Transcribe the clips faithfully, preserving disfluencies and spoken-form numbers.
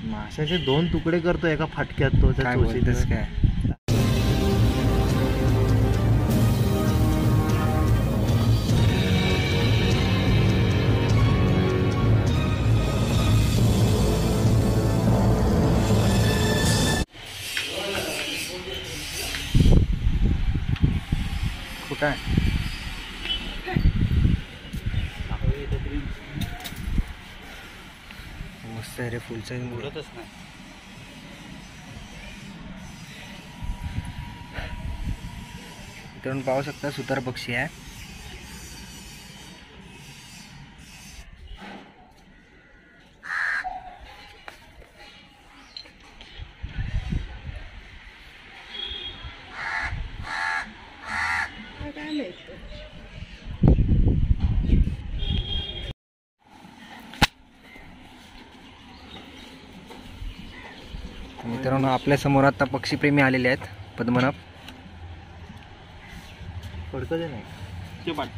माशाचे दोन तुकडे करतो एका फाटक्यात तो. काय बोलतोस काय? कुठं आहे? मस्त आहे रे, फुल साईज मुरतच नाही. इकडून पाहू शकता सुतार पक्षी आहे. मित्रांनो आपल्या समोर आता पक्षीप्रेमी आलेले आहेत. पद्मनाभ पडकं ते नाही ते पाठ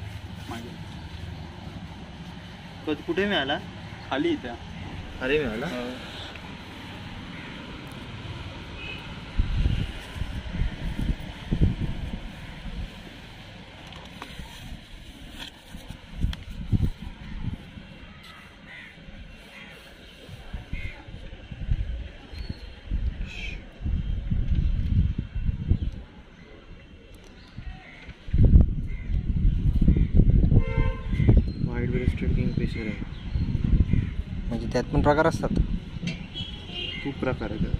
मागे कुठे मिळाला? खाली इथे. अरे मिळाला. किंगफिशर आहे. म्हणजे त्यात पण प्रकार असतात. खूप प्रकार आहेत.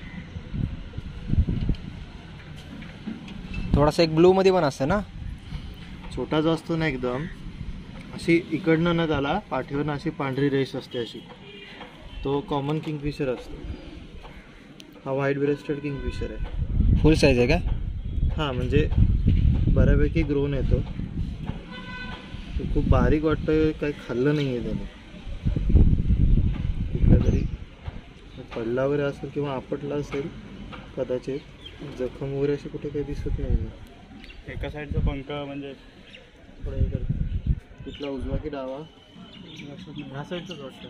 थोडासा एक ब्लू मध्ये पण असतं ना. छोटा जो असतो ना एकदम अशी इकडनं न त्याला पाठीवरनं अशी पांढरी रेष असते अशी, तो कॉमन किंगफिशर असतो. हा व्हाईट ब्रेस्टेड किंगफिशर आहे. फुल साईज आहे का? हां म्हणजे बऱ्यापैकी ग्रोन येतो. तो खूप बारीक वाटतं. काही खाल्लं नाही आहे त्याने. कुठल्या तरी पडला वगैरे असेल किंवा आपटला असेल कदाचित. जखम वगैरे अशी कुठे काही दिसत नाही. एका साईडचा पंख म्हणजे थोडं हे करतो. कुठला उजवा की डावा? ह्या साईडचाच वाटतं.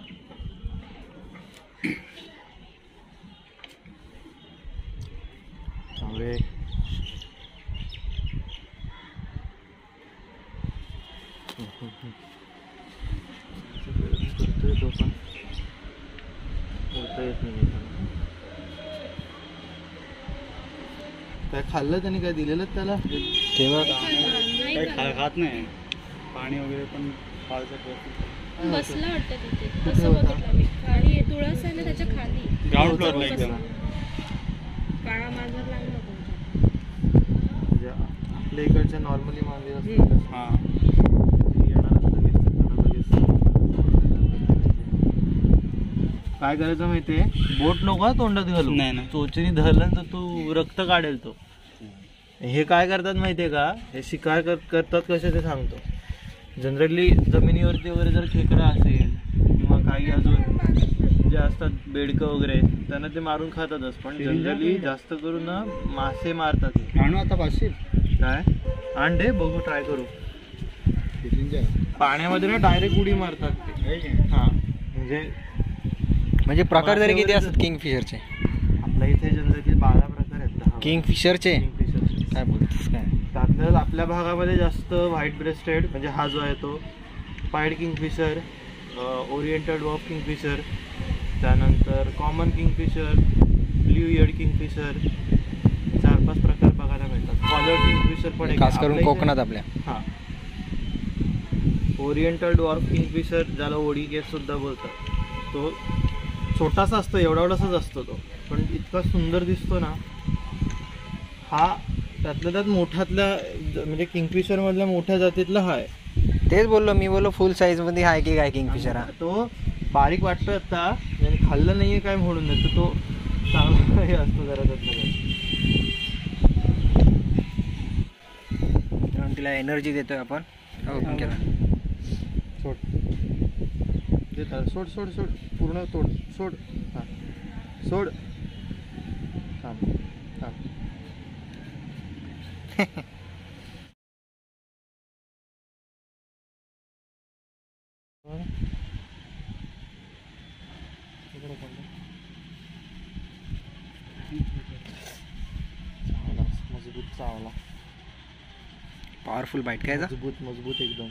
चांगले करतोय तो पण बोलता येत नाही. काय खाल्लं त्याने? काय दिलेलं त्याला? तेव्हा काही खा खात नाही. पाणी वगैरे पण पाळतात. बसला वाटतं तिथे. तसं बघितलं मी. खाली तुळस आहे ना त्याच्या खाली. ग्राउंड फ्लोअरला एकदम काळा मांजर लागला होता. म्हणजे आपल्या इकडच्या नॉर्मली मांजर असतात. हां काय करायचं माहितीये? बोट नको तोंडात घालू. नाही नाही. चोचीने धरलं तर तू रक्त काढेल तो. हे काय करतात माहितीये का? हे शिकार कर करतात कसे ते सांगतो. जनरली जमिनीवरती वगैरे जर खेकडा असेल किंवा काही अजून जे असतात बेडकं वगैरे त्यांना ते मारून खातातच. पण जनरली जास्त करून ना मासे मारतात. आणू आता पाचशे काय अंडे बघू ट्राय करू. पाण्यामध्ये ना डायरेक्ट उडी मारतात ते. हां म्हणजे म्हणजे प्रकार तरी किती असतात किंगफिशरचे? आपल्या इथे जनरली बारा प्रकार आहेत. किंगफिशरचे किंगफिशरचे काय बोलतोस काय? त्यातलं आपल्या भागामध्ये जास्त व्हाईट ब्रेस्टेड म्हणजे हा जो आहे तो pied kingfisher, oriental dwarf kingfisher, त्यानंतर common kingfisher, blue eared kingfisher, चार पाच प्रकार बघायला मिळतात. कॉलर किंगफिशर पण खास करून कोकणात आपल्या. हां ओरिएंटल डॉर्फ किंगफिशर ज्याला ओडी केस सुद्धा बोलतात. तो छोटासा असतो, एवढा एवढासाच असतो तो, पण इतका सुंदर दिसतो ना. हा त्यातल्या त्यात मोठ्यातल्या म्हणजे किंगफिशर मधल्या मोठ्या जातीतला हा आहे. तेच बोललो मी. बोललो फुल साईज मध्ये आहे की काय किंगफिशर हा. तो बारीक वाटतोय आता म्हणजे खाल्लं नाहीये काय म्हणून नाही तर तो चांगला हे असतो जरा त्यातलं. तिला एनर्जी देतोय आपण. सोड सोड सोड सोड पूर्ण तोड. सोड. हां सोड. थांब थांब. चावला. पॉवरफुल बाईट काय मजबूत मजबूत एकदम.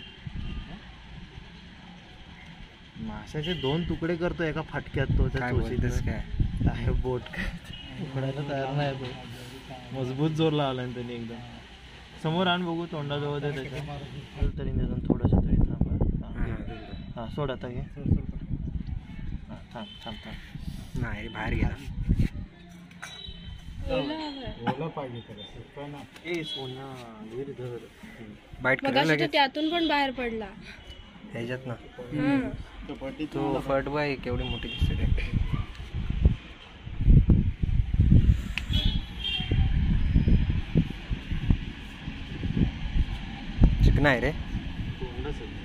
माशाचे दोन तुकडे करतो एका फाटक्यात तो. त्या काय चोचीत. बोलतेस काय? आहे बोट काय उघडायला तयार नाही तो. मजबूत जोर लावला त्यांनी एकदम. समोर आण बघू तोंडाजवळ दे त्याच्या. चल तरी निदान थोडंसं तरी थांब. हां सोड आता घे. हां थांब थांब थांब. नाही बाहेर गेला. ओला हवाय. ओला पाहिजे त्याला सुका ना. ए सोना धीर धर. बाईट मग करायला अशी तो लगेच त्यातून पण बाहेर पडला. ह्याच्यात ना. हं. तो पट्टी तो फट बाय केवढी मोठी दिसते ते. चिकन आहे रे. तोंडच आहे.